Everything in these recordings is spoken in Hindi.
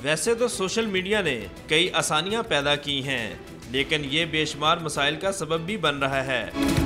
वैसे तो सोशल मीडिया ने कई आसानियां पैदा की हैं, लेकिन ये बेशुमार मसाइल का सबब भी बन रहा है।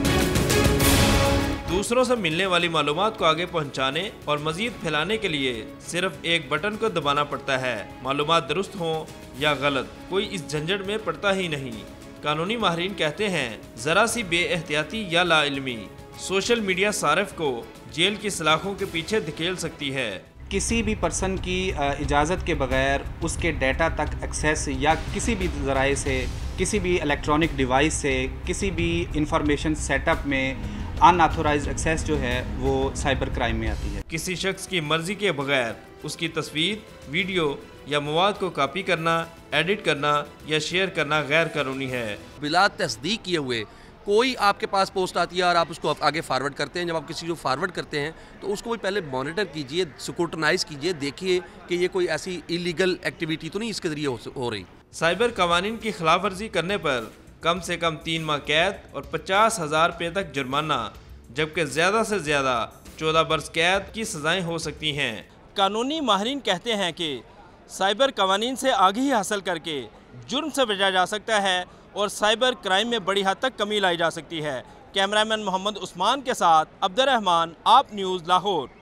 दूसरों से मिलने वाली मालूमात को आगे पहुंचाने और मजीद फैलाने के लिए सिर्फ एक बटन को दबाना पड़ता है। मालूमात दुरुस्त हो या गलत, कोई इस झंझट में पड़ता ही नहीं। कानूनी माहिरीन कहते हैं, जरा सी बेएहतियाती या लाइल्मी सोशल मीडिया सारिफ को जेल की सलाखों के पीछे धकेल सकती है। किसी भी पर्सन की इजाज़त के बगैर उसके डाटा तक एक्सेस या किसी भी ज़राए से, किसी भी इलेक्ट्रॉनिक डिवाइस से, किसी भी इंफॉर्मेशन सेटअप में अनऑथोराइज्ड एक्सेस जो है वो साइबर क्राइम में आती है। किसी शख्स की मर्जी के बगैर उसकी तस्वीर, वीडियो या मवाद को कॉपी करना, एडिट करना या शेयर करना गैर कानूनी है। बिला तस्दीक किए हुए कोई आपके पास पोस्ट आती है और आप उसको आगे फॉरवर्ड करते हैं। जब आप किसी को फॉरवर्ड करते हैं तो उसको भी पहले मॉनिटर कीजिए, स्क्रूटनाइज कीजिए, देखिए कि ये कोई ऐसी इलीगल एक्टिविटी तो नहीं इसके ज़रिए हो रही। साइबर कवानीन की खिलाफ वर्जी करने पर कम से कम 3 माह कैद और 50,000 रुपये तक जुर्माना, जबकि ज़्यादा से ज़्यादा 14 बरस कैद की सज़ाएँ हो सकती हैं। कानूनी माहिरीन कहते हैं कि साइबर कवानीन से आगाही हासिल करके जुर्म से बचा जा सकता है और साइबर क्राइम में बड़ी हद तक कमी लाई जा सकती है। कैमरामैन मोहम्मद उस्मान के साथ अब्दुर्रहमान, आप न्यूज़, लाहौर।